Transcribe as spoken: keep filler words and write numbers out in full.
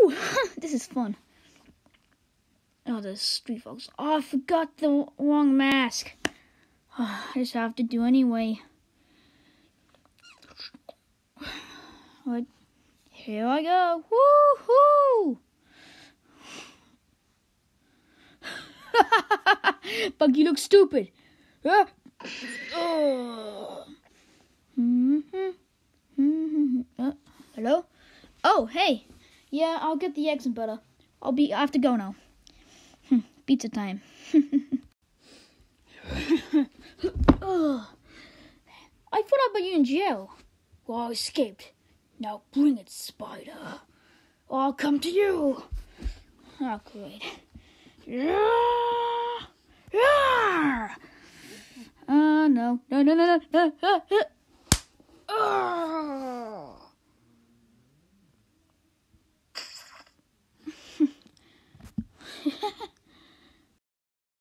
Woo! This is fun. Oh, the street folks. Oh, I forgot the wrong mask. Oh, I just have to do anyway. But here I go. Woo-hoo! Bucky looks stupid. Ah. Oh. Mm-hmm. Uh, hello? Oh, hey. Yeah, I'll get the eggs and butter. I'll be. I have to go now. Pizza time. Oh. I thought I'd put you in jail. Well, I escaped. Now bring it, Spider. I'll come to you. Oh, great. Yeah. Yeah. Uh, no. No, no, no, no, no. Uh, uh. Oh.